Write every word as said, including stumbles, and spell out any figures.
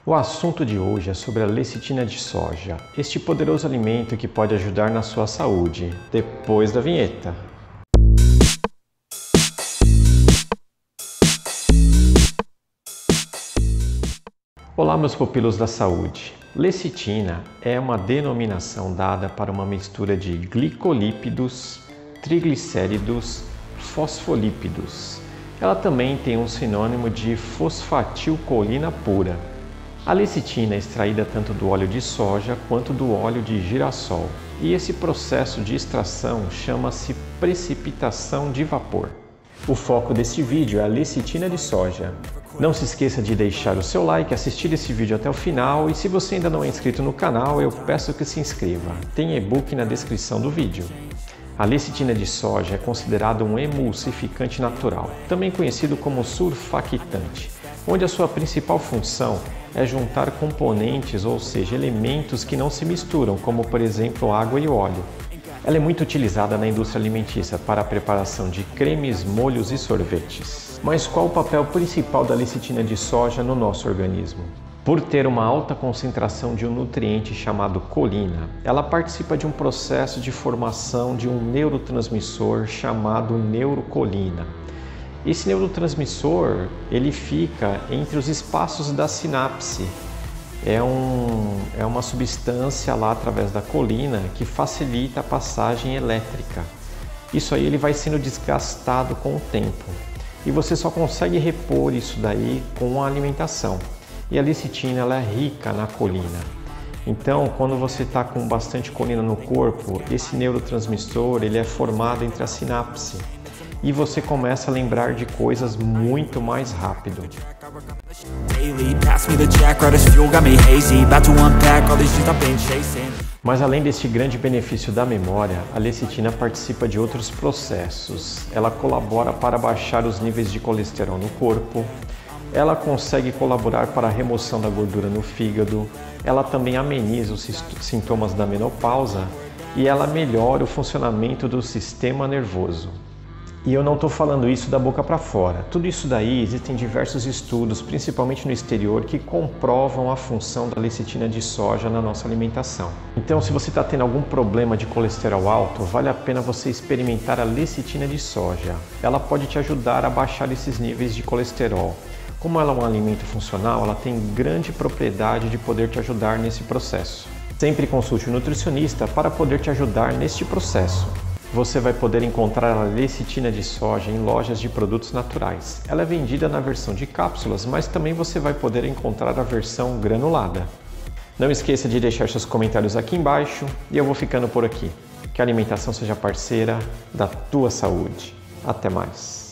O assunto de hoje é sobre a lecitina de soja, este poderoso alimento que pode ajudar na sua saúde. Depois da vinheta. Olá, meus pupilos da saúde. Lecitina é uma denominação dada para uma mistura de glicolípidos, triglicéridos, fosfolípidos. Ela também tem um sinônimo de fosfatilcolina pura. A lecitina é extraída tanto do óleo de soja quanto do óleo de girassol, e esse processo de extração chama-se precipitação de vapor. O foco deste vídeo é a lecitina de soja. Não se esqueça de deixar o seu like, assistir esse vídeo até o final, e se você ainda não é inscrito no canal, eu peço que se inscreva. Tem e-book na descrição do vídeo. A lecitina de soja é considerada um emulsificante natural, também conhecido como surfactante, onde a sua principal função é juntar componentes, ou seja, elementos que não se misturam, como por exemplo água e óleo. Ela é muito utilizada na indústria alimentícia para a preparação de cremes, molhos e sorvetes. Mas qual o papel principal da lecitina de soja no nosso organismo? Por ter uma alta concentração de um nutriente chamado colina, ela participa de um processo de formação de um neurotransmissor chamado neurocolina. Esse neurotransmissor, ele fica entre os espaços da sinapse. É, um, é uma substância lá através da colina que facilita a passagem elétrica. Isso aí ele vai sendo desgastado com o tempo. E você só consegue repor isso daí com a alimentação. E a lecitina ela é rica na colina. Então, quando você está com bastante colina no corpo, esse neurotransmissor ele é formado entre a sinapse. E você começa a lembrar de coisas muito mais rápido. Mas além deste grande benefício da memória, a lecitina participa de outros processos. Ela colabora para baixar os níveis de colesterol no corpo, ela consegue colaborar para a remoção da gordura no fígado, ela também ameniza os sintomas da menopausa e ela melhora o funcionamento do sistema nervoso. E eu não estou falando isso da boca para fora. Tudo isso daí, existem diversos estudos, principalmente no exterior, que comprovam a função da lecitina de soja na nossa alimentação. Então, se você está tendo algum problema de colesterol alto, vale a pena você experimentar a lecitina de soja. Ela pode te ajudar a baixar esses níveis de colesterol. Como ela é um alimento funcional, ela tem grande propriedade de poder te ajudar nesse processo. Sempre consulte um nutricionista para poder te ajudar neste processo. Você vai poder encontrar a lecitina de soja em lojas de produtos naturais. Ela é vendida na versão de cápsulas, mas também você vai poder encontrar a versão granulada. Não esqueça de deixar seus comentários aqui embaixo e eu vou ficando por aqui. Que a alimentação seja parceira da tua saúde. Até mais!